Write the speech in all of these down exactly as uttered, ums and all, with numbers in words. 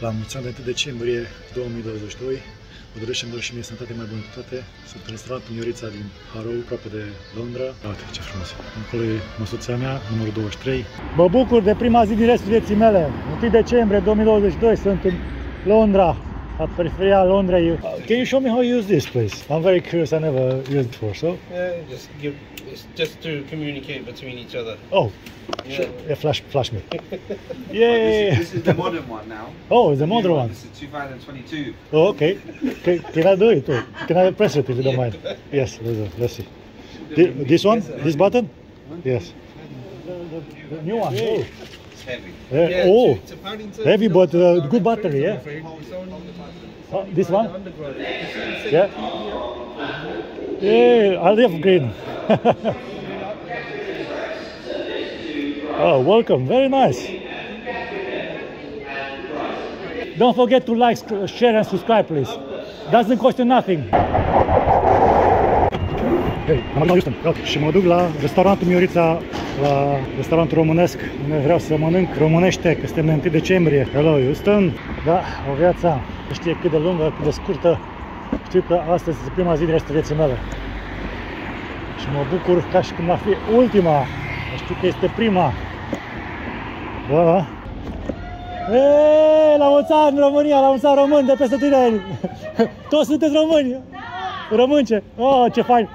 La mulți ani de întâi decembrie două mii douăzeci și doi, vă doresc și-mi doresc și mie sănătate, mai bună toate. Sunt în restaurantul Miorița din Harrow, aproape de Londra. Uite ce frumos! Acolo e măsuța mea, numărul douăzeci și trei. Mă bucur de prima zi din restul vieții mele. întâi decembrie două mii douăzeci și doi, sunt în Londra, la periferia Londrei. Can you show me how you use this place? I'm very curious, I never used it before, so? Yeah, just give, it's just to communicate between each other. Oh, yeah, sure. Yeah, flash, flash me. Yeah. This is, this is the modern one now. Oh, it's the modern one. This is two thousand twenty-two. Oh, okay. Can, can I do it? Too? Can I press it if you don't mind? Yes, let's, do. Let's see. This, this one? This button? Yes. The, the, the new one. Oh. It's heavy. Yeah. Yeah, Oh, to, to Paddington, heavy no, but uh, no, good no, battery, yeah? it's only- Oh, this one? Underground. Yeah. Yeah, I love green. Oh, welcome. Very nice. Don't forget to like, share and subscribe, please. Doesn't cost you nothing. Hei, am ajuns la Houston. Okay. Și mă duc la restaurantul Miorița, la restaurantul românesc, unde vreau să mănânc românește, că suntem în întâi decembrie. Hello, Houston! Da, o viață am. Nu știe cât de lungă, cât de scurtă. Știu că astăzi este prima zi din restul vieții mele. Și mă bucur ca și când va fi ultima. Știu că este prima. Da, da. Eee, la mulți ani România, la mulți ani români de peste tineri. Toți sunteți români. Românce. Oh, ce fain.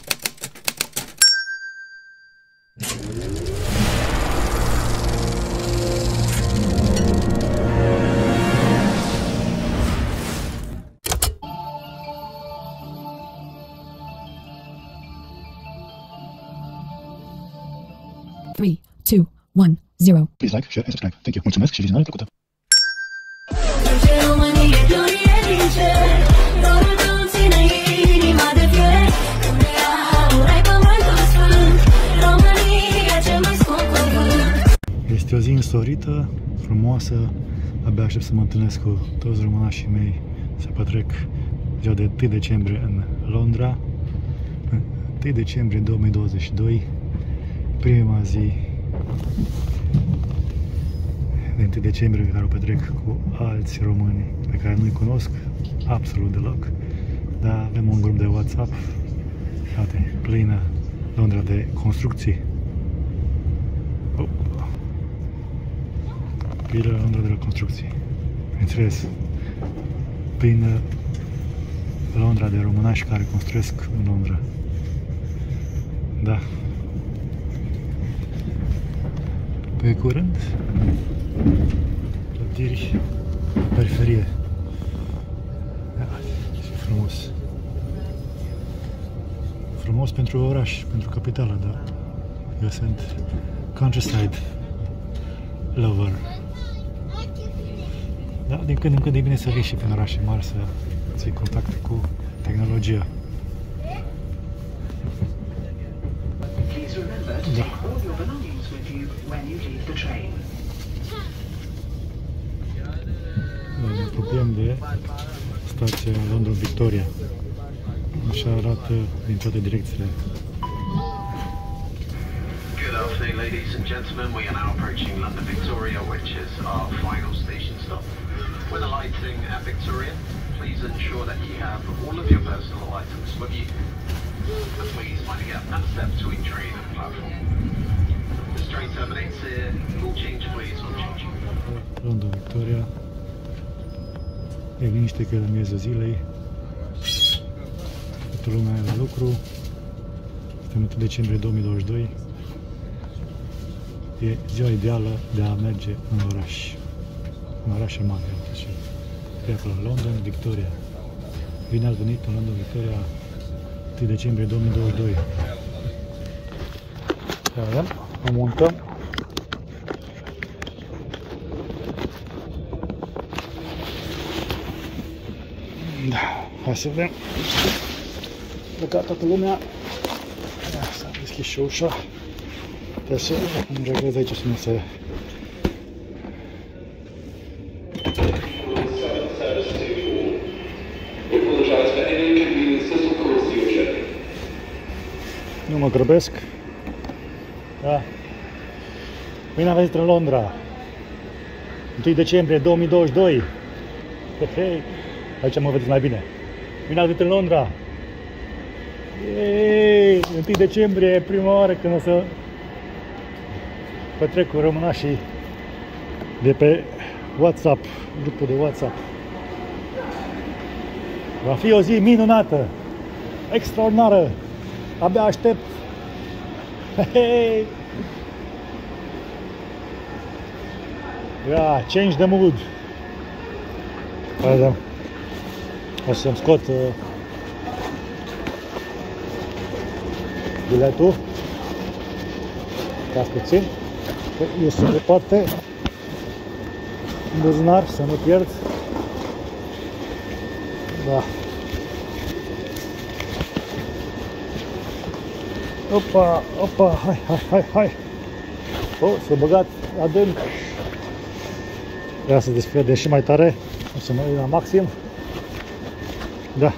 three, two, one, zero. Please like, share and subscribe. Thank you. Mulțumesc și vizionare plăcută. Este o zi însorită, frumoasă. Abia aștept să mă întâlnesc cu toți românașii mei, să petrec ziua de întâi decembrie în Londra. întâi decembrie două mii douăzeci și doi, prima zi de întâi decembrie pe care o petrec cu alți români pe care nu-i cunosc absolut deloc, dar avem un grup de WhatsApp, uite, plină Londra de construcții. Oh. Plină Londra de la construcții. Bineînțeles, plină Londra de românași care construiesc în Londra. Da. Pe curând, clădiri, periferie. Ce frumos. Frumos pentru oraș, pentru capitală, dar eu sunt countryside lover. Da, din când în când e bine să vii și prin orașe mari, să ții contact cu tehnologia. Da. Ne apropiem de stația London Victoria. Așa arată din toate direcțiile. Good afternoon, ladies and gentlemen. We are now approaching London Victoria, which is our final station stop. With alighting at Victoria, please ensure that you have all of your personal items with you. And please mind to get at step between train and platform. This train terminates here. All change, please. All change. London Victoria. E liniște că e la miezul zilei. Toată lumea e la lucru. Suntem întâi decembrie două mii douăzeci și doi. E ziua ideală de a merge în oraș. În orașe mari. E acolo, London Victoria. Bine ați venit în London Victoria, întâi decembrie două mii douăzeci și doi. Vedem, o montăm. Da, hai să vedem. Plecat toată lumea. S-a deschis și ușa. Trebuie să îmi reglez aici să nu se... Nu mă grăbesc. Da. Bine am venit în Londra. întâi decembrie două mii douăzeci și doi. Aici mă vedeți mai bine. Bine ați venit în Londra! Yay! întâi decembrie, prima oară când o să petrec cu românașii de pe WhatsApp, grupul de WhatsApp. Va fi o zi minunată, extraordinară. Abia aștept. Hey! Yeah, change the mood. Hai, o să-mi scot uh, biletul. Stați puțin. Eu sunt departe în buzunar, să nu pierd. Da. Opa, opa, hai, hai, hai, hai. Oh, s-a băgat adânc. Vreau să desprinde și mai tare. O să mă uit la maxim. Da.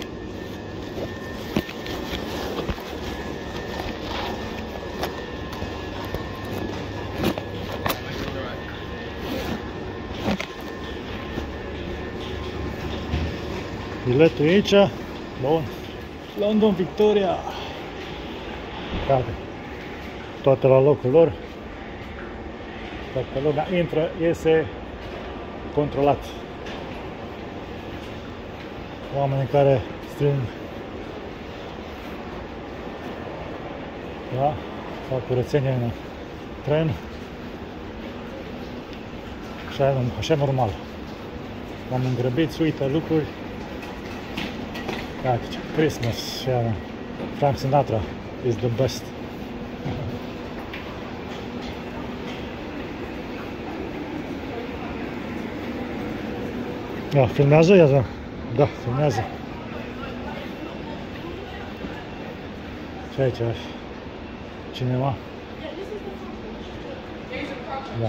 Biletul e aici. Bun. London Victoria. Gata. Toate la locul lor. Toată lumea intră, iese controlat. Oamenii care strâng, da, fac curățenie în tren. Așa, așa normal. Oameni îngrăbiți, uită lucruri. Iată, Christmas, și Frank Sinatra is the best. Da, filmează, ia zi. Da, filmează. Și aici ar cineva. Da.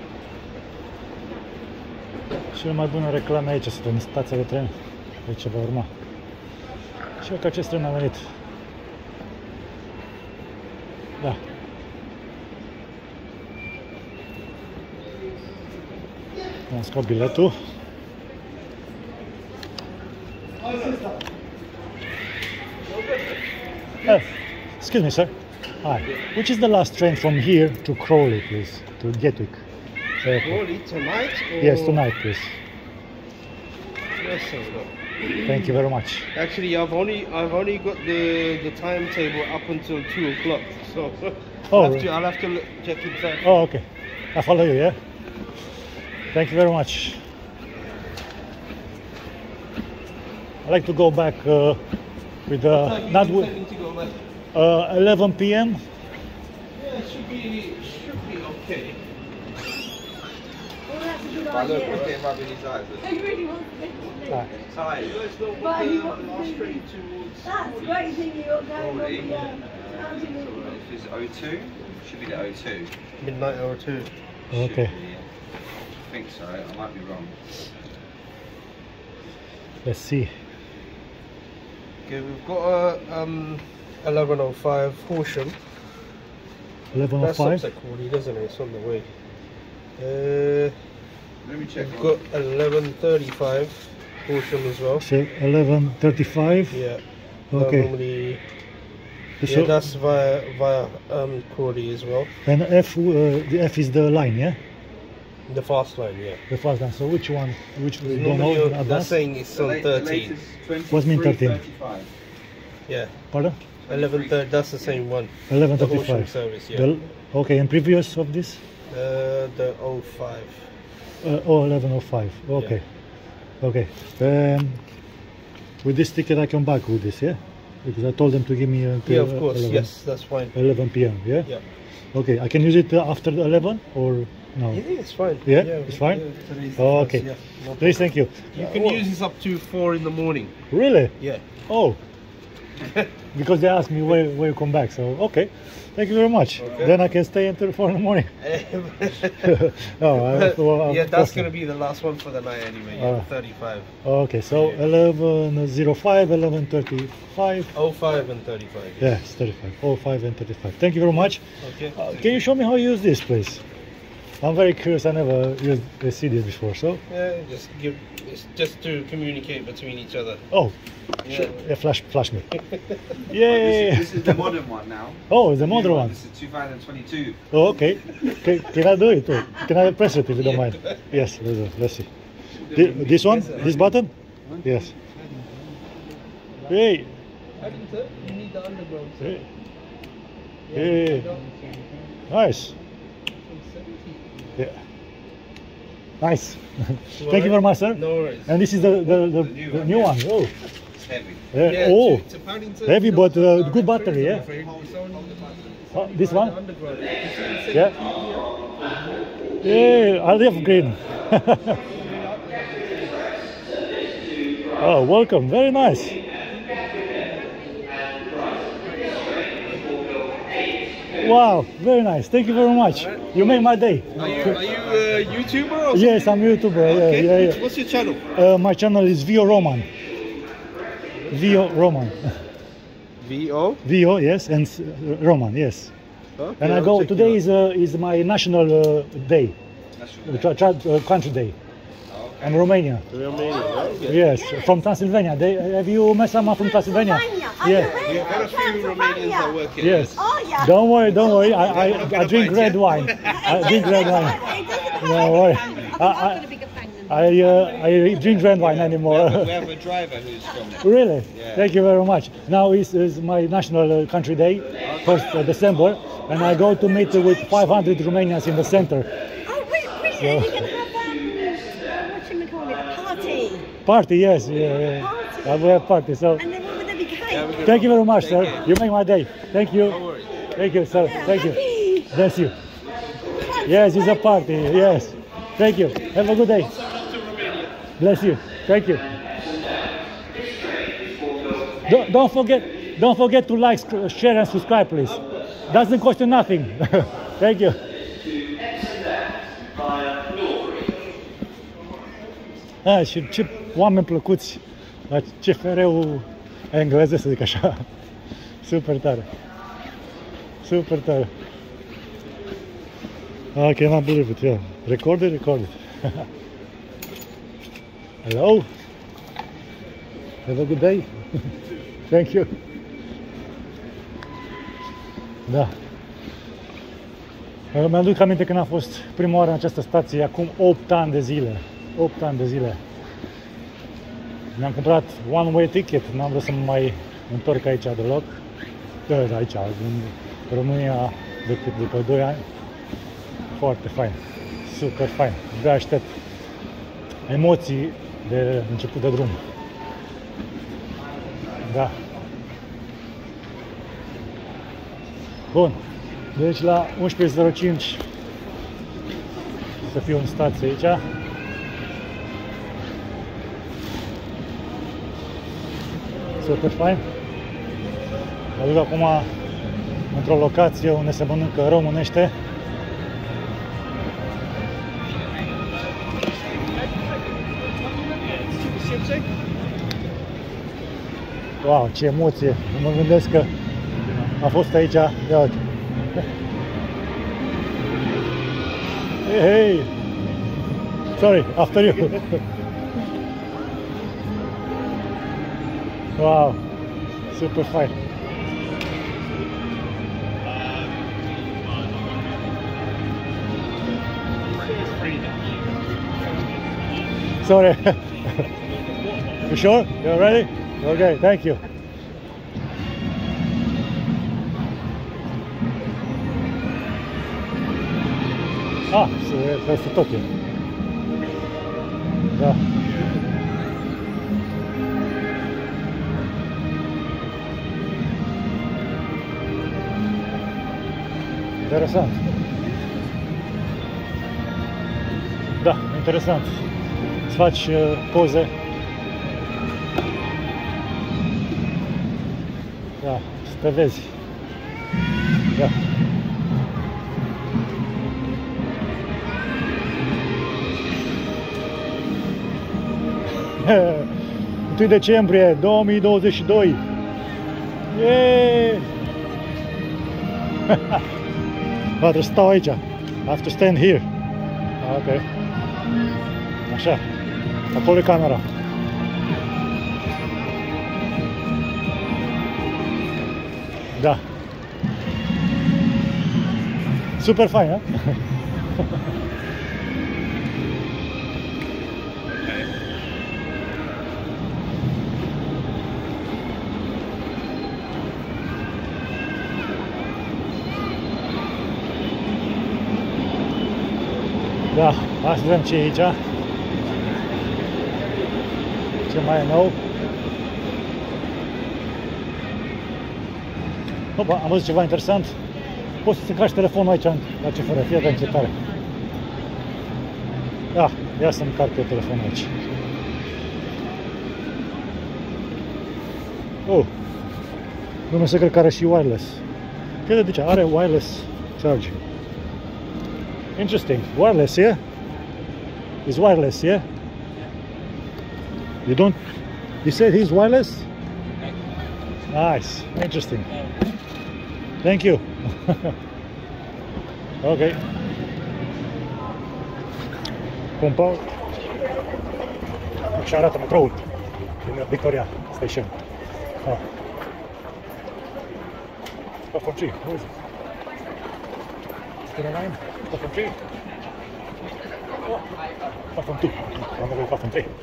Cel mai bună reclame aici sunt în stația de tren. Aici va urma. Și că acest tren a venit. Da. Am scos biletul. Uh, excuse me, sir. Hi. Which is the last train from here to Crawley, please? To Gatwick. Uh, Crawley tonight? Or... yes, tonight, please. Yes, sir. Thank you very much. Actually, I've only I've only got the the timetable up until two o'clock, so Oh, I'll, have really? to, I'll have to look, check inside. Oh, okay. I follow you, yeah? Thank you very much. I like to go back uh, with uh, not with To go back. uh, eleven p m Yeah, it should be should be okay. But look, look at him rubbing his eyes. Look. He really wants to make it. Ah, Tired. Let's not But put he the wants last to train be- towards. That's great thing you're going Crawley. on the um, mountain route. If it's O two, should be the O two. Midnight hour two. okay. Should be, yeah. I think so. I might be wrong. Let's see. Okay, we've got a um eleven oh five Horsham. eleven oh That's five. upset Crawley, doesn't it? It's on the way. Uh, Let me check. we've got eleven thirty-five Horsham as well. So eleven thirty-five. Yeah. Okay. Normally, So, yeah, that's via via um Crawley as well. and F, uh, the F is the line, yeah? The fast line, yeah. The fast line. So which one? Which we don't know Normally, in you're- they're advance? saying it's The on late- the thirteen. latest What's mean thirteen? thirty-five. Yeah, Pardon? eleven thirty. That's the same one. eleven The Horsham thirty-five. service, yeah. The, okay, and previous of this? Uh, the oh five. Uh, oh, eleven oh five. Okay. Okay. Um, with this ticket I come back with this, yeah? Because I told them to give me until Yeah, of course. eleven, Yes, that's fine. eleven p m, yeah? Yeah. Okay, I can use it uh, after eleven or no? Yeah, it's fine. Yeah, it's fine? yeah, today's the Oh, first, okay. yeah, no Please, problem. thank you. You can use this up to four in the morning. Really? Yeah. Oh. Because they asked me where, where you come back, so okay. Thank you very much. Okay. Then I can stay until four in the morning. oh, I, well, yeah, of that's course going not. to be the last one for the night anyway. Yeah, Uh. thirty-five. Okay, so eleven oh five, eleven thirty-five. oh five and thirty-five. Yeah, it's thirty-five. oh five and thirty-five. Thank you very much. Okay. Uh, can you show me how you use this, please? I'm very curious. I never used a C D before, so. Yeah, just give. It's just to communicate between each other. Oh, Yeah. sure. Yeah, flash, flash me. This Yay! is, this is the modern one now. Oh, the New modern one. This is two thousand twenty-two. Oh, okay. Can, can I do it? Too? Can I press it if you don't mind? Yes, let's, do. Let's see. Thi- This one? This button? Yes. Hey! Paddington, you need the underground. Sir. Hey! Hey! Nice. Yeah. Nice. Thank you very much, sir. No worries. And this is the the, the, new the one, new yeah. one. Oh. It's heavy. Yeah. Yeah, Oh. to, to Paddington, Heavy, you but, don't uh, have good direct battery, trains, yeah? I'm afraid. It's only Oh, this by one? the underground. You see the Yeah. same Yeah, I love green. Oh, welcome. Very nice. Wow, very nice. Thank you very much. You make my day. Are you, are you a YouTuber or Yes, I'm YouTuber. Okay. Yeah, yeah, What's your channel? yeah. Uh, my channel is Vio Roman. Vio Roman. V O. Vio, yes, and s- Roman, yes. Okay, And I I'll go. check Today you is uh, is my national uh, day, National uh, tra- tra- uh, country day. I'm Romania. out. Romania, right? Yeah. Yes, from Transylvania. They, have you met someone from Transylvania? Transylvania. Are Yeah. you really? We have got a few Romanians that work here. Yes. Oh, yeah. Don't worry, don't worry. I, I, What I drink about red you? wine. I drink red wine. Don't worry. I, I, I, uh, I drink red wine We anymore. have a driver who's from there. Really? Yeah. Thank you very much. Now is, is my national uh, country day, first uh, December, and I go to meet with five hundred Romanians in the center. Oh, really? So- Really? You're going to have, um, what should we call it, a party? Party, yes. Yeah, yeah. Party. I will have party. So And then what would there be cake? Have a good thank you one. very much, Take sir. care. You make my day. Thank you. No worries. Thank you, sir. Thank you. Happy. Bless you. Yes, it's a party. Yes. Thank you. Have a good day. Bless you. Thank you. Don't, don't forget. Don't forget to like, sc- share, and subscribe, please. Doesn't cost you nothing. Thank you. Ah, și ce oameni plăcuți la C F R-ul engleză, să zic așa. Super tare. Super tare. I cannot believe it, yeah. Recorded, recorded. Hello. Have a good day. Thank you. Da. Mi-aduc aminte când am fost prima oară în această stație, acum opt ani de zile. opt ani de zile. Mi-am cumpărat one-way ticket, n-am vrut să mă mai întorc aici deloc. Da, aici, în România, decât după doi ani. Foarte fain, super fain. De aștept emoții de început de drum. Da. Bun. Deci la unsprezece zero cinci să fiu în stație aici. Super fain. Mă duc acum într-o locație unde se mănâncă românește. Wow, ce emoție! Nu mă gândesc că a fost aici. Ia uite. Hey, hey! Sorry, after you. Wow, super fine. Sorry. You sure? You're ready? Okay, thank you. Ah, peste tot e. Da. Interesant. Da, interesant. Îți faci uh, poze. Da, să te vezi. Da. unu decembrie două mii douăzeci și doi. Yeee! Va, trebuie să stau aici. I have to stand here. Ok. Așa. Acolo e camera. Da. Super fain, ha? Da, hai să vedem ce e aici. Ce mai e nou? Opa, am văzut ceva interesant. Poți să-ți încarci telefonul aici, la C F R, fie de tare. Da, ia să-mi încarc eu telefonul aici. Oh, nu se cred că are și wireless. Cred de ce are wireless charging. Interesting. Wireless, yeah? It's wireless, yeah? You don't... You said he's wireless? Nice. Interesting. Thank you. Okay. Compound. Și arată metroul din Victoria Station. Oh. Platform three. Who is it? Still online? Platform three? Oh. Platform two. I'm gonna go platform three.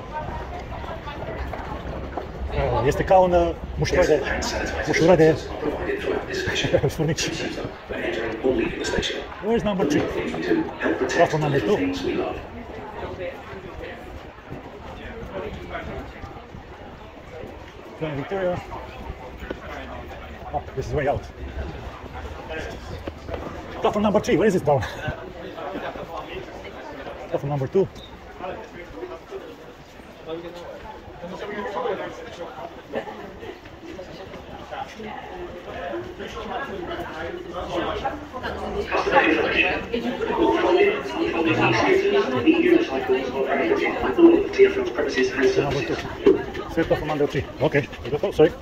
Este ca un mușură de mușură de furnici. Where's number three? Platform number two. Going Victoria. Oh, this is way out. Platform number three. Where is it down? Platform number two. Number two. Say platform number three. Okay. Oh, sorry.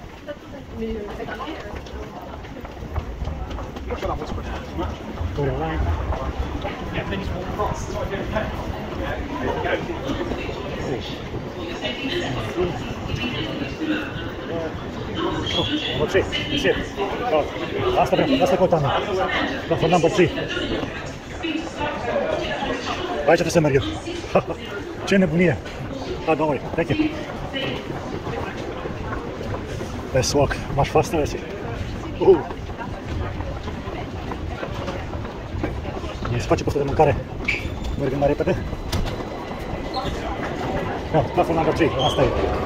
Victoria line. Number three. That's it. Oh, asta vreau. Asta căutam. Platform number three. Aici trebuie să merg eu. Ce nebunie. Ah, don't worry. Thank you. Let's walk much faster, I see. Uh. Se face poftă de mâncare. Mergem mai repede. Da, platform number three. Asta e.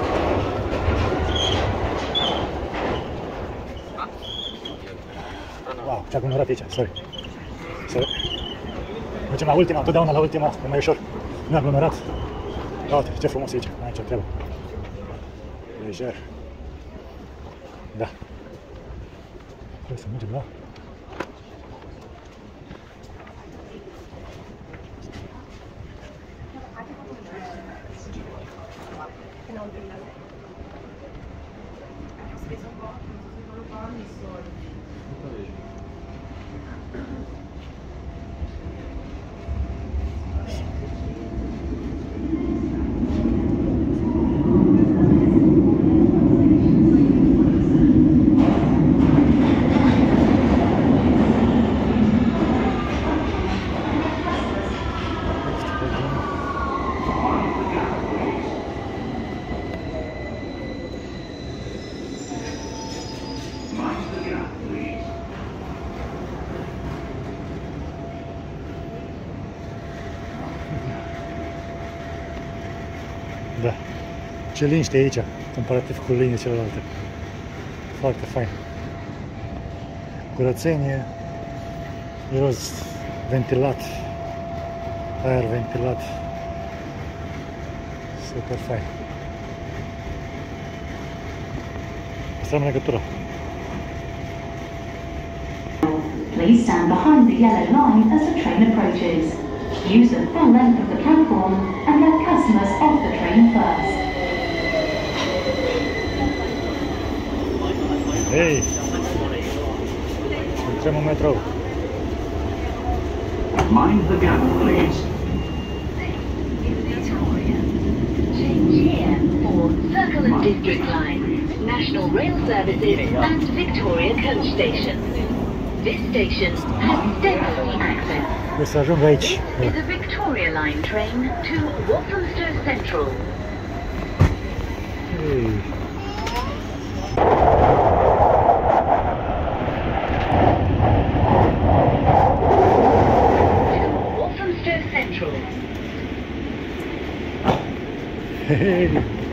Wow, ce aglomerat aici, sorry. Sorry. Mergem la ultima, întotdeauna la ultima, e mai ușor. Nu e aglomerat. Uite, ce frumos e aici, aici trebuie. Lejer. Da. Trebuie să mergem la... Da. Ce liniște e aici, comparativ cu liniile celelalte. Foarte fain. Curățenie, miros ventilat, aer ventilat. Super fain. Asta am legătura. Please stand behind the yellow line as the train approaches. Use the full length of the platform and let customers off the train first. Hei! Intrăm în metrou. Mind the gap, please. Change here for Circle and District Line, National Rail Services and Victoria Coach Station. This station has step-free access. O să ajung aici. Is a Victoria Line train to Walthamstow Central. Hey. Walthamstow Central. Hey.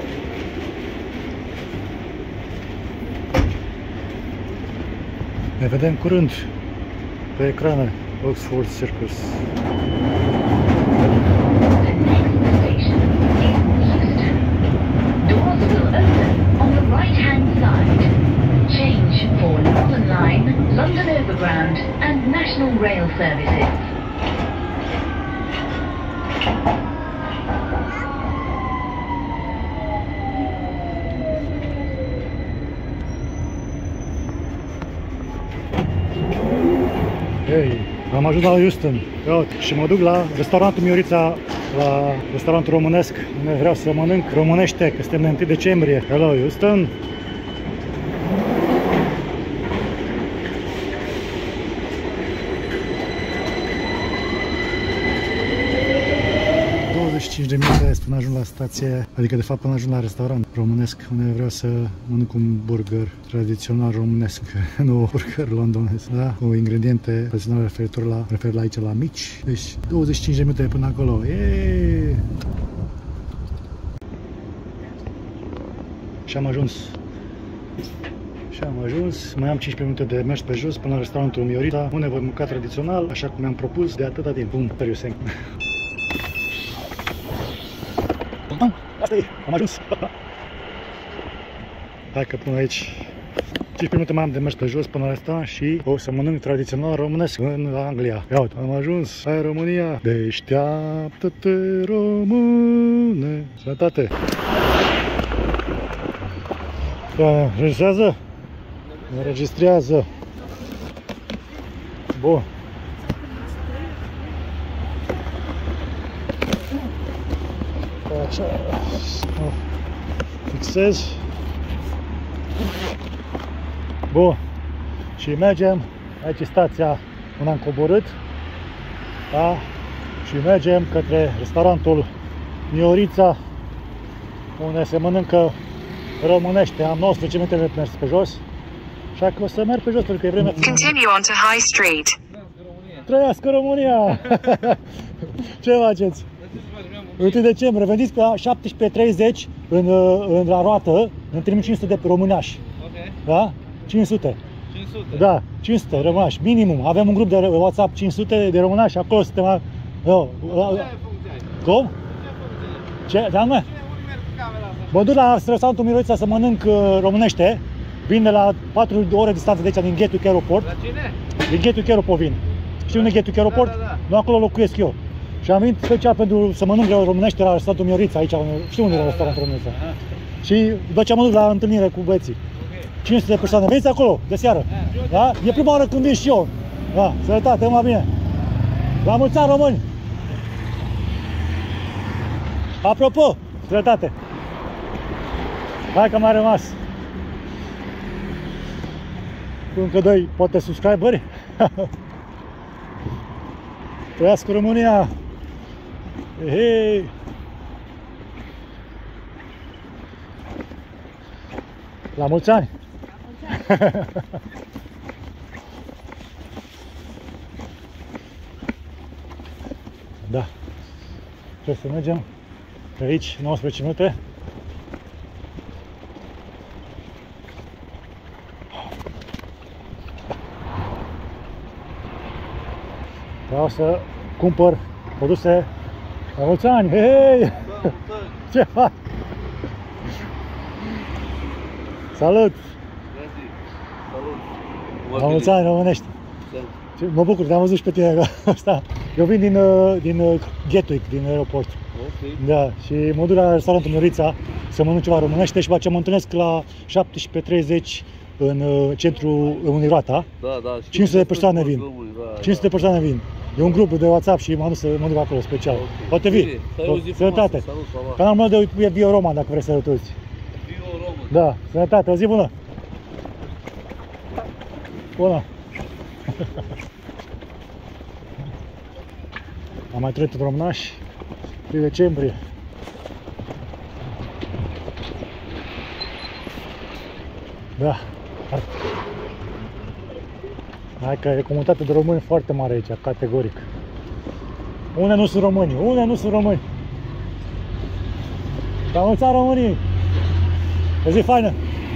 Ne vedem curând pe ecrane Oxford Circus. The next station is Euston. Doors will open on the right-hand side. Change for Northern Line, London Overground and National Rail Services. Hey, am ajuns la Euston. Ia uite, și mă duc la restaurantul Miorița, la restaurantul românesc, unde vreau să mănânc românește, că suntem în întâi decembrie. Hello, Euston! douăzeci și cinci de minute până ajung la stație, adică de fapt până ajung la restaurant românesc, unde vreau să mănânc un burger tradițional românesc, nu burger londonez, da? Cu ingrediente tradiționale referitor la, refer la aici la mici. Deci douăzeci și cinci de minute până acolo. Yeee! Și am ajuns. Și am ajuns, mai am cincisprezece minute de mers pe jos până la restaurantul Miorița, unde voi mânca tradițional, așa cum mi-am propus de atâta timp. Bun, serios. Asta e, am ajuns! Hai că pun aici cincisprezece minute mai am de mers pe jos până la restaurant și o să mănânc tradițional românesc în Anglia. Ia uite, am ajuns, hai România! Deșteaptă-te, române! Sănătate! Înregistrează? Înregistrează! Bun! Așa, fixez. Bun. Și mergem. Aici e stația unde am coborât. Da? Și mergem către restaurantul Miorița, unde se mănâncă românește. Am nouăsprezece minute de mers pe jos. Așa că o să merg pe jos pentru că e vreme. Continue on to High Street. Trăiască România! Ce faceți? întâi decembrie, veniți pe șaptesprezece treizeci în, în la roată, ne trimit cinci sute de românași. Ok. Da? cinci sute. cinci sute? Da, cinci sute românași, minimum. Avem un grup de WhatsApp cinci sute de românași, acolo suntem. Oh, cum? Ce? Da, mă? Mă duc la restaurantul Miorița să mănânc uh, românește. Vin de la patru ore distanță de aici, din Gatwick Airport. La cine? Din Gatwick Airport vin. Știi unde e Gatwick Airport? Da, da, da. Nu, acolo locuiesc eu. Și am venit special pentru să mănânc românește la restaurantul Miorița, aici, știu unde e restaurantul Miorița. Și după ce am dus la întâlnire cu băieții. cinci sute de persoane, veniți acolo, de seară. Da? E prima oară când vin și eu. Da, sănătate, numai bine. La mulți ani, români! Apropo, sănătate! Hai că m-a rămas. Cu încă doi, poate subscriberi. Trăiască România! Hei! La mulți ani! Da. Trebuie să mergem pe aici, nouăsprezece minute. Vreau să cumpăr produse la mulți ani. Hei! Ce faci? Salut! La mulți ani românești! Mă bucur, te-am văzut și pe tine asta. Eu vin din, din Gatwick, din aeroport. Okay. Da, și mă duc la restaurantul Miorița să mănânc ceva românește și după aceea mă întâlnesc la șaptesprezece treizeci în centrul Unii Roata. Da, da. cinci sute de persoane vin. cinci sute de persoane vin. E un grup de WhatsApp și m-am dus să mă duc acolo special. Poate vii. Sănătate. Canalul meu de YouTube e Vio Roman, dacă vrei să te uiți. Vio Roman. Da, sănătate, o zi bună. Bună. Am mai trăit în Românaș, în decembrie. Da. Hai că e comunitate de români foarte mare aici, categoric. Unde nu sunt români? Unde nu sunt români? La mulți ani României! O zi faină!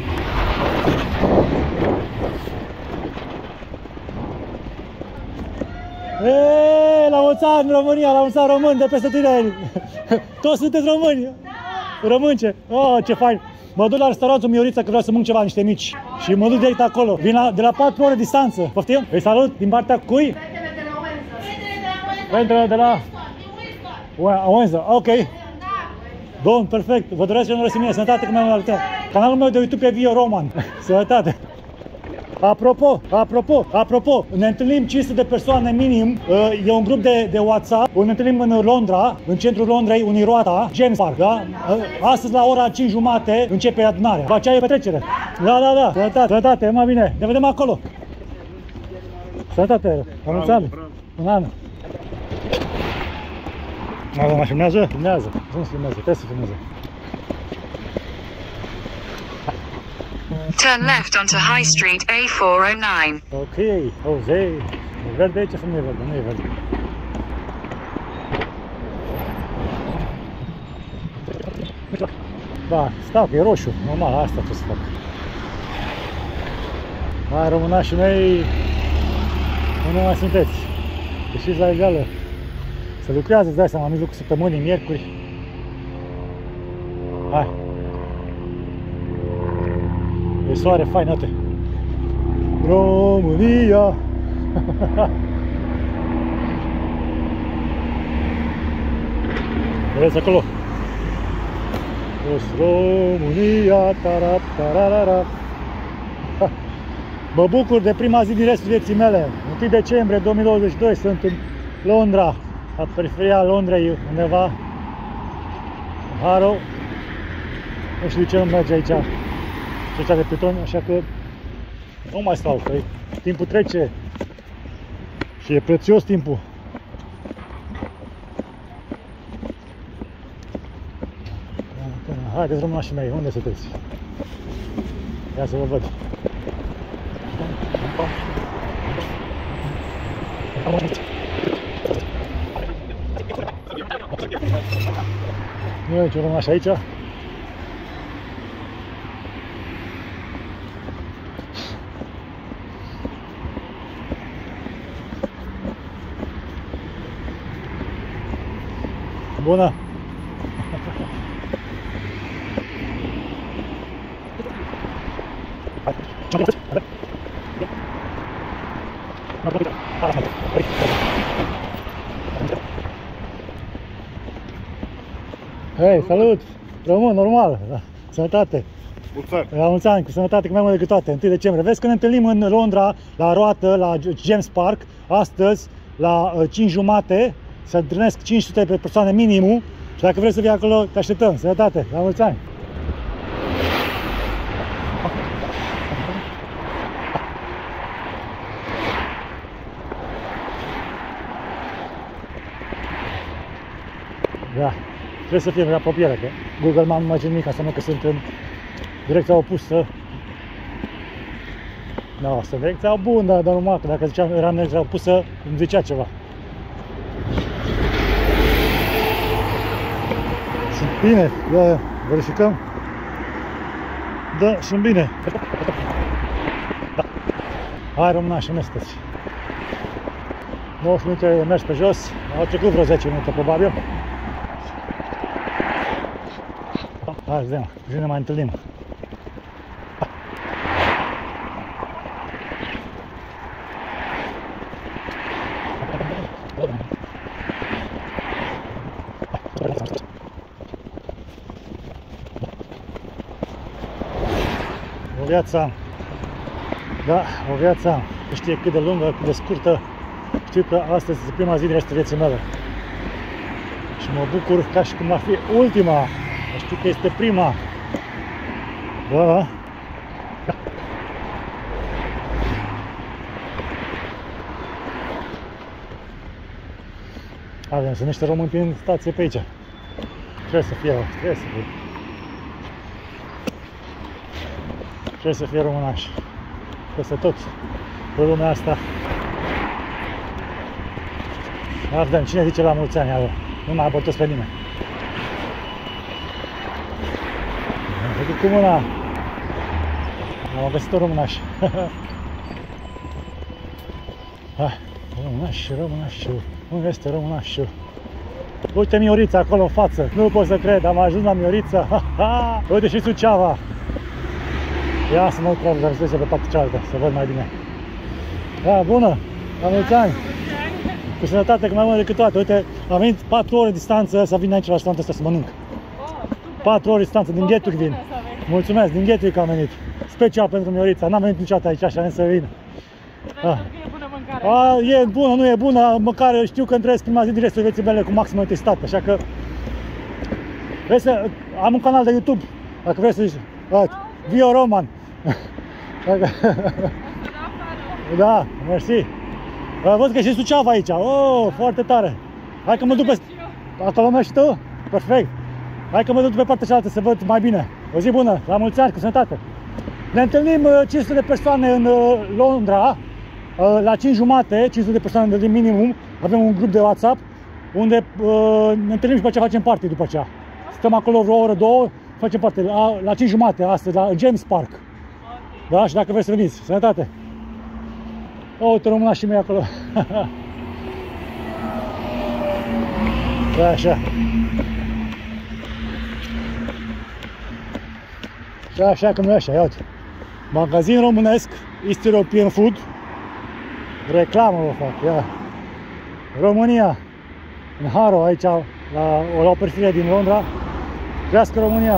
Eee, la mulți ani România, la mulți ani români de peste tine! Toți sunteți români! Românce! Oh, ce fain! Mă duc la restaurantul Miorița că vreau să mănânc ceva, niște mici. Și mă duc direct acolo. Vin la, de la patru ore distanță. Poftim? Îi salut din partea cui? Prietele de la... Wenza, ok. Bun, perfect. Vă doresc eu în mie. Sănătate, cum am la canalul meu de YouTube e Vio Roman. Sănătate. Apropo, apropo, apropo, ne întâlnim cinci sute de persoane minim, e un grup de, de WhatsApp, ne întâlnim în Londra, în centrul Londrei, Uniroata, James Park, da? Astăzi la ora cinci jumate începe adunarea. După aceea e petrecere. Da, da, da, sănătate, sănătate, mai bine, ne vedem acolo. Sănătate, la mulți ani, un an. Mă filmează? Filmează, nu se filmează, trebuie să filmeze. Turn left onto High Street A four oh nine. Ok, oh, zei. E verde aici sau nu e verde? Nu e verde. Da, stau, că e roșu. Normal, asta trebuie să fac. Hai, românașii mei, unde mai sunteți? Ieșiți la egală. Se lucrează, îți dai seama, am mijlocul săptămânii, miercuri. Hai. E soare fain, uite. România! Vedeți acolo? România, tarap, tararara. Mă bucur de prima zi din restul vieții mele. întâi decembrie două mii douăzeci și doi sunt în Londra, la periferia Londrei, undeva. Harrow. Nu știu de ce nu merge aici. Trecea de pitoni, așa că nu mai stau, că timpul trece și e prețios timpul. Haideți, românașii mei, unde sunteți? Ia să vă văd. Nu e nicio românaș aici. Bună! Hei, salut! Român, normal! Sănătate! La mulți ani, cu sănătate, cu mai mult decât toate, întâi decembrie. Vezi că ne întâlnim în Londra, la roată, la James Park, astăzi, la cinci jumate. Se întâlnesc cinci sute de persoane minimum și dacă vrei să vii acolo, te așteptăm. Sănătate! La mulți ani! Da, trebuie să fie în apropiere, că Google Maps nu mai zice nimic, înseamnă că sunt în direcția opusă. Da, asta e direcția bună, dar normal, că dacă ziceam eram în direcția opusă, îmi zicea ceva. Sunt bine, da, verificăm. Da, sunt bine. Da. Hai, românași, unde sunteți? nouăsprezece minute de mers pe jos, au trecut vreo zece minute, probabil. Hai, vedem, și ne mai întâlnim. O viață, da, o viață, știe cât de lungă, cât de scurtă, știu că astăzi este prima zi din restul vieții mele. Și mă bucur ca și cum ar fi ultima. Știu că este prima. Da. Avem, sunt niște români prin stație pe aici. Trebuie să fie, trebuie să fie. Trebuie să fie românași. Peste tot. Pe lumea asta. Avem, cine zice la mulți ani, alo? Nu mai abortez pe nimeni. Am făcut cu mâna. Am găsit-o românași. Românași, românași. Unde este românașul? Uite Miorița acolo în față. Nu pot să cred, am ajuns la Miorița. Ha, ha. Uite și Suceava. Ia să mă traverseze pe partea cealaltă, să văd mai bine. Da, bună! La mulți ani! Cu sănătate, că mai mult decât toate. Uite, am venit patru ore distanță să vin aici la restaurantul ăsta să mănânc. patru ore distanță, din Gatwick vin. Mulțumesc, din Gatwick am venit. Special pentru Miorița, n-am venit niciodată aici, așa, să vin. Ah. A, e bună, nu e bună, măcar știu că îmi trăiesc prima zi din restul vieții mele cu maximă intensitate, așa că vrei să, am un canal de YouTube, dacă vrei să zici, Vio Roman. Da, mersi. Văd că e și Suceava aici, oh, foarte tare. Hai că mă duc pe... Acolo mergi și tu? Perfect. Hai că mă duc pe partea cealaltă să văd mai bine. O zi bună, la mulți ani, cu sănătate. Ne întâlnim cinci sute de persoane în Londra. La cinci jumate, cinci sute de persoane de minimum, avem un grup de WhatsApp unde uh, ne întâlnim și după ce facem party după aceea. Stăm acolo vreo oră, două, facem party. La, la cinci jumate astăzi, la James Park. Okay. Da? Și dacă vreți să veniți, sănătate! O, uite românașii mei acolo. Da, așa. Și așa cum e așa, ia uite. Magazin românesc, East European Food. Reclamă vă fac, ia. România, în Harrow, aici, la, la o periferie din Londra. Crească România!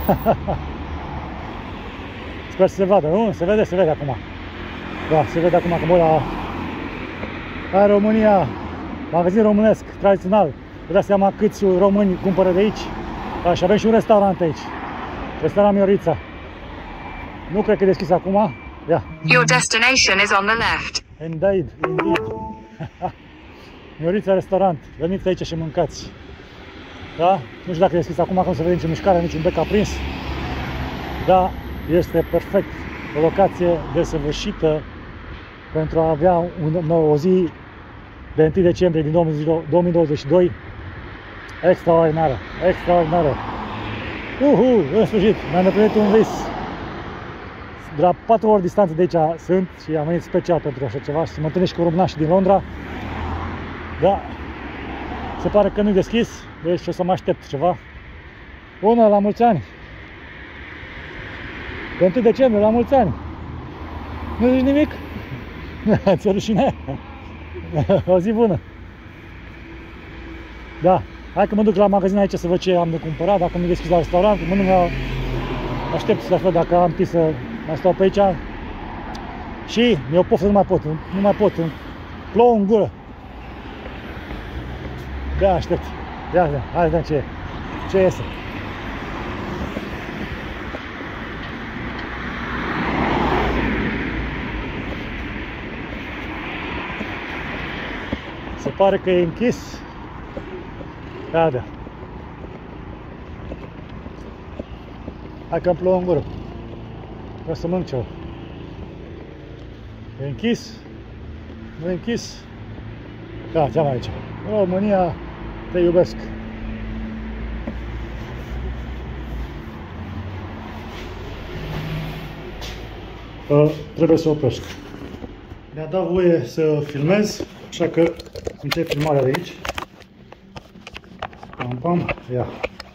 Sper să se vadă, nu? Se vede, se vede acum. Da, se vede acum că mă la... Aia România, magazin românesc, tradițional. Vă dați seama câți români cumpără de aici. Da, și avem și un restaurant aici. Restaurant Miorița. Nu cred că e deschis acum. Ia. Your destination is on the left. Indeed, indeed. Miorița restaurant. Veniți aici și mâncați. Da? Nu știu dacă e deschis acum, că nu se vede nicio mișcare, niciun bec aprins. Da, este perfect. O locație desăvârșită pentru a avea un, o zi de întâi decembrie din două mii douăzeci și doi extraordinară, extraordinară. Uhu, în sfârșit, mi-am îndeplinit un vis. De la patru ori distanță de aici sunt și am venit special pentru așa ceva și să mă întâlnesc cu românașii din Londra. Da, se pare că nu-i deschis, deci o să mă aștept ceva. Bună, la mulți ani! Pe întâi decembrie, la mulți ani! Nu zici nimic? Ți-e rușine? O zi bună! Da, hai că mă duc la magazin aici să văd ce am de cumpărat, dacă nu deschis la restaurant, mănânc la... Aștept să văd dacă am timp să mai stau pe aici. Și mi-e o poftă, nu mai pot, nu mai pot, îmi plouă în gură. Da, aștept. Ia, ia, hai să vedem ce, ce iese. Se pare că e închis. Da, da. Hai că îmi plouă în gură. Vreau să mănânc ceva. E închis? Nu e închis? Da, ce am aici? România, te iubesc! Uh, trebuie să opresc. Mi-a dat voie să filmez, așa că încep filmarea de aici. Pam, pam, ia.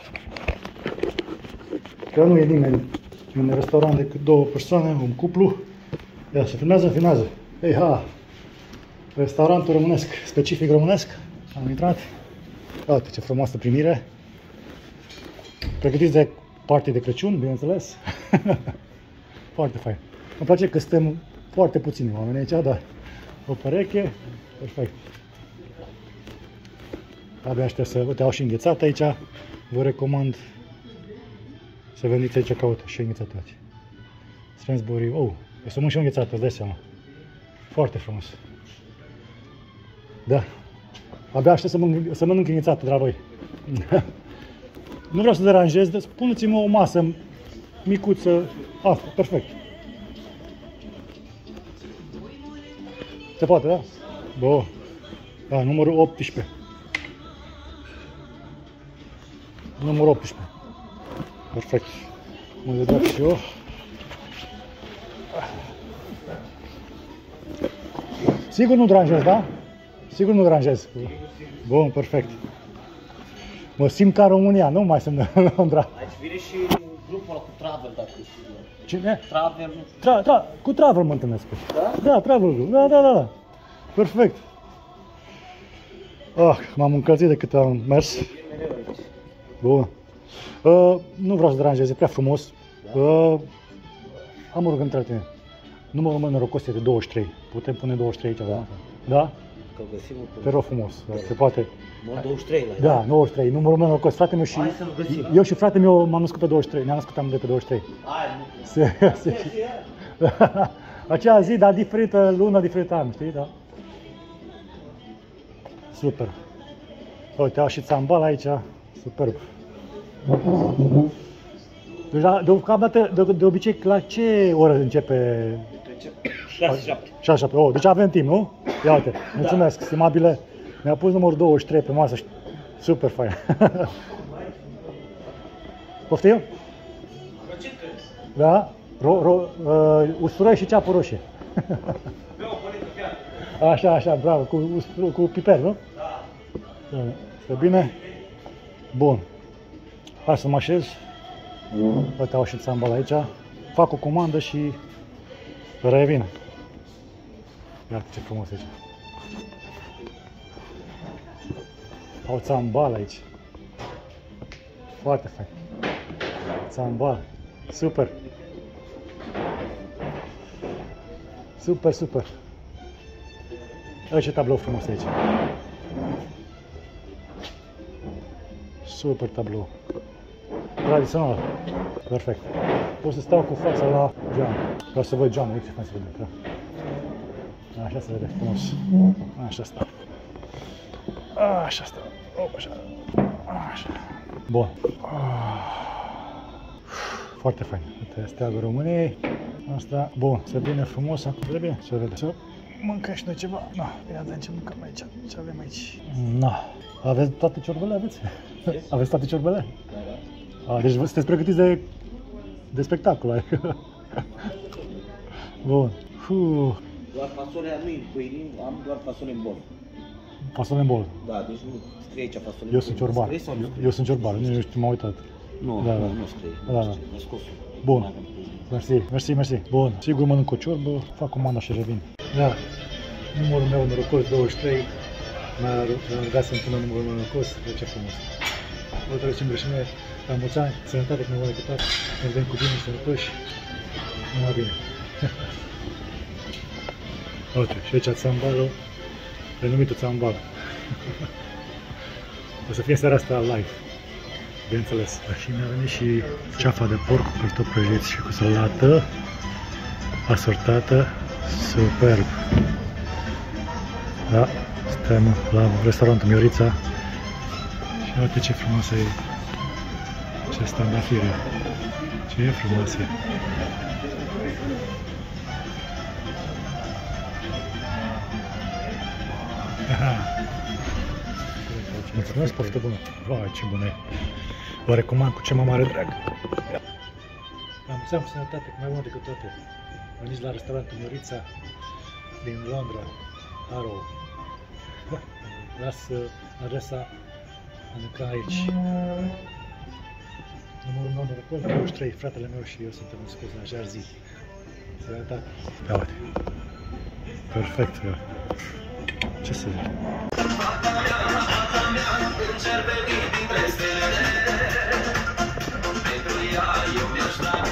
Că nu e nimeni în restaurant decât două persoane, un cuplu. Ia, se filmează, filmează. Ei, ha! Restaurantul românesc, specific românesc. Am intrat. Uite ce frumoasă primire. Pregătiți de party de Crăciun, bineînțeles. Foarte fain. Îmi place că suntem foarte puțini oameni aici, dar o pereche, perfect. Abia aștept să, uite, au și înghețat aici, vă recomand să veniți aici, caută și înghețat toate. Sainsbury, oh, o să mânc și o înghețată, îți dai seama. Foarte frumos. Da. Abia aștept să mănânc, să mănânc înghețată de la voi. Nu vreau să deranjez, dar spuneți-mă o masă micuță. Asta, perfect. Se poate, da? Bun. Da, numărul optsprezece. Numărul optsprezece. Perfect. Mă vedea și eu. Sigur nu deranjez, da? Sigur nu deranjez. Bun, perfect. Mă simt ca România, nu mai sunt în Londra. Aici vine și grupul ăla cu Travel, dacă știi. Cine? Travel. Tra, tra, cu Travel mă întâlnesc. Da? Da, Travel Group. Da, da, da, da. Perfect. Ah, m-am încălzit de cât am mers. Bun. Uh, nu vreau să deranjez, e prea frumos. Da. Uh, am o rugăminte la tine. Numărul meu norocos e de douăzeci și trei. Putem pune douăzeci și trei aici, da? Da? Că găsim un Te rog frumos, da. Se poate. douăzeci și trei la Da, douăzeci și trei. Numărul meu norocos. Fratele meu și hai să-l găsim. eu și fratele meu m-am născut pe douăzeci și trei. Ne-am născut amândoi pe douăzeci și trei. Hai, nu. Se, se, acea zi, dar diferită lună, diferită an, știi, da? Super. Uite, au și țambal aici, superb. Deci, da, deocamdată, de, de obicei, la ce oră începe? șase șapte. șase șapte. Oh, deci avem timp, nu? Ia uite, mulțumesc, stimabile. Mi-a pus numărul douăzeci și trei pe masă, super fain. Poftim? Da? Ro, ro, uh, usturoi și ceapă roșie. Așa, așa, bravo, cu, cu piper, nu? Da. Este bine? Bun. Hai să mă așez. Uite, au și țambal aici. Fac o comandă și revin. Iată ce frumos aici. Au țambal aici. Foarte fain. Țambal. Super. Super, super. Uite ce tablou frumos aici. Super tablou. Tradițional. Perfect. Pot să stau cu fața la geam. Vreau să văd geamul, uite ce fain se vede. Da? Așa se vede frumos. Așa stau. Așa stau. Op, așa. Așa. Bun. Foarte fain. Uite, steagul României. Asta, bun, se vine frumos, acum vede bine? Se vede. Să mâncăm și noi ceva. Na, ia vedem ce mâncăm aici. Ce avem aici? Na. Aveți toate ciorbele, aveți? Aveți toate ciorbele? Da. A, deci sunteți pregătiți de, de spectacol. Bun. Fuh. Doar fasolea nu în pâine, am doar fasole în bol. Fasole în bol? Da, deci nu scrie aici fasole. Eu sunt ciorbar. Eu, eu sunt ciorbar, nu știu, m-am uitat. Nu, da, nu, da. nu scrie. Da, da. Bun. Mersi, mersi, mersi. Bun. Sigur mănânc o ciorbă, fac comanda și revin. Da. Numărul meu norocos douăzeci și trei. M-a rugat să-mi pună numărul meu norocos. Ce frumos. Vă trecem greșime. La mulți ani, sănătate, că ne voi câtat. Ne vedem cu bine, sănătoși. Numai bine. Uite, și aici țambalul. Renumitul țambal. O să fie seara asta live. Bineînțeles. Și mi-a venit și ceafa de porc cu cartofi prăjiți și cu salată asortată. Superb! Da, suntem la restaurantul Miorița și uite ce frumoasă e, ce standafire, ce e frumoasă. Mulțumesc, poftă bună! Vai, ce bună e! Vă recomand cu cea mai mare drag. Am seama cu sănătate, cu mai mult decât toate. Veniți la restaurantul Miorița din Londra, Harrow. Las adresa Anuca aici. Numărul meu norocos, douăzeci și trei, fratele meu și eu suntem născuți în aceeași zi. Sănătate. Ia uite. Perfect, eu. Ce să zic?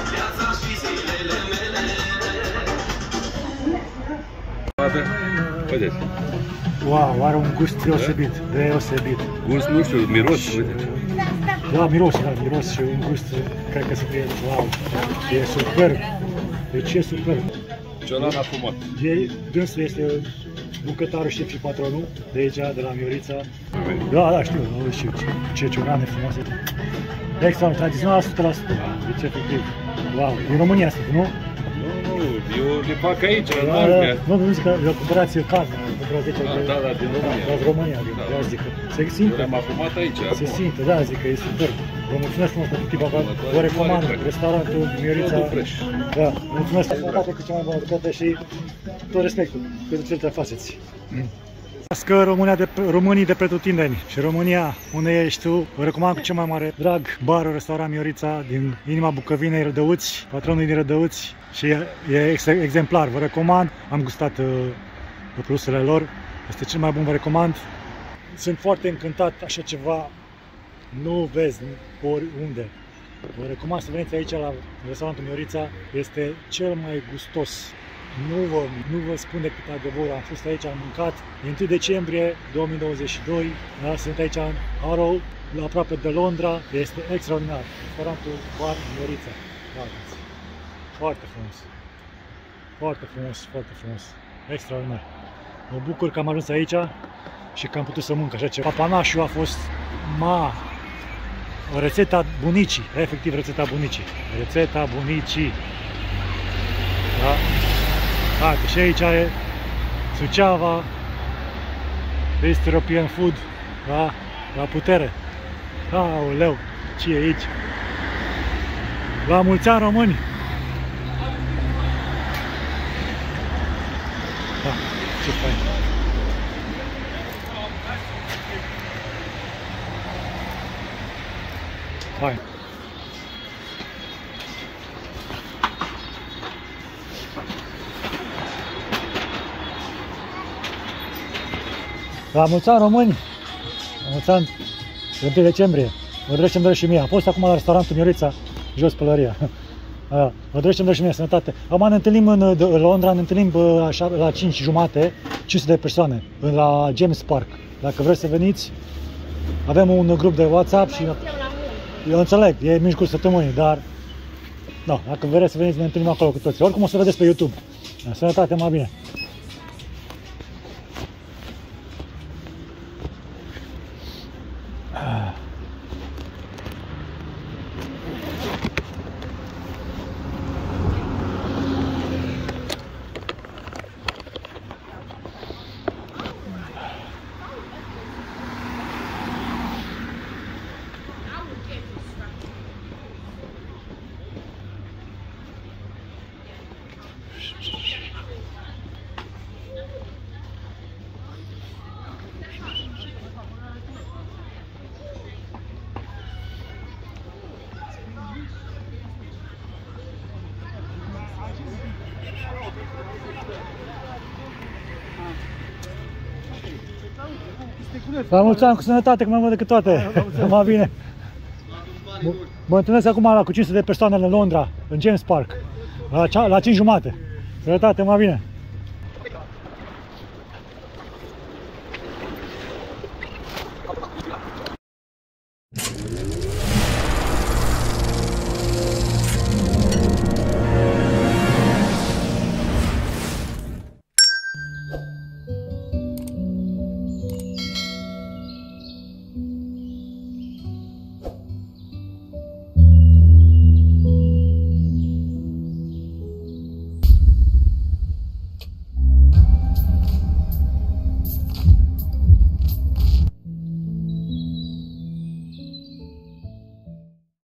Uite Uite. Wow, are un gust deosebit, deosebit. Gust, nu știu, miros, uite. Da, miros, da, miros și un gust, cred că să fie, wow, e superb. Deci e superb. Ciolan afumat. E, dânsul este bucătarul, șef și patronul de aici, de la Miorița. Da, da, știu, nu știu ce, ce ciorane frumoase. Extra, tradițional o sută la sută. Deci, efectiv, wow, e România asta, nu? Nu, nu, eu le fac aici, la Da, Narnia. nu, nu zic că eu cumpărați carne, cumpărați zece Da, de... da, da, din România. Da, din România, din, Da. da, zic că se Eu simte. le-am afumat aici, Se acum. simte, da, zic că e super. Vă mulțumesc frumos pentru timpul acolo. Vă recomand restaurantul Miorița. Totul fresh. Da, mulțumesc pentru cu cea mai bună bucată și tot respectul pentru ce te faceți. Că România de, românii de pretutindeni și România, unde ești tu, vă recomand cu cel mai mare drag barul, restaurant Miorița din inima Bucăvinei, Rădăuți, patronul din Rădăuți și e, e ex, exemplar, vă recomand, am gustat uh, produsele lor, este cel mai bun, vă recomand. Sunt foarte încântat, așa ceva nu vezi oriunde. Vă recomand să veniți aici la restaurantul Miorița, este cel mai gustos. Nu vă, nu vă spun decât adevărul, am fost aici, am mâncat, e întâi decembrie două mii douăzeci și doi, da? Sunt aici în Harrow, la aproape de Londra, este extraordinar, restaurantul Bar Miorița, Uitați. Foarte frumos, foarte frumos, foarte frumos, extraordinar. Mă bucur că am ajuns aici și că am putut să mânc așa ceva. Papanașul a fost, ma, rețeta bunicii, efectiv rețeta bunicii, rețeta bunicii, da? Haide, și aici e Suceava, East European Food, da? La putere. Aoleu, ce e aici? La mulți ani, români! Da, ce fain! Fain! La mulți ani, români! La mulți ani, întâi decembrie. Vă doresc ce-mi doresc și mie. Am fost acum la restaurantul Miorița, jos pălăria. Vă doresc ce-mi doresc și mie, sănătate. Acum ne întâlnim în, în Londra, ne întâlnim așa, la cinci jumate, cinci sute de persoane, la James Park. Dacă vreți să veniți, avem un grup de WhatsApp și eu înțeleg, e în mijlocul săptămânii, dar no, dacă vreți să veniți, ne întâlnim acolo cu toții. Oricum o să vedeți pe YouTube. Sănătate, mai bine! La mulți ani, cu sănătate, cu mai mult decât toate. Mai bine. Mă, mă întâlnesc acum la cu cinci sute de persoane în Londra, în James Park, la, la cinci jumate. Sănătate, mai bine.